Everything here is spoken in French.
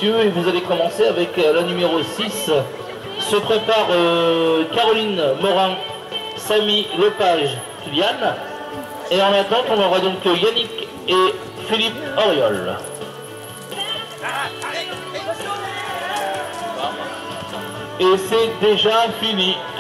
messieurs, et vous allez commencer avec la numéro 6. Se prépare Caroline Morin, Samy Lepage, Kylian. Et en attente, on aura donc Yannick et Philippe Auriol. Et c'est déjà fini.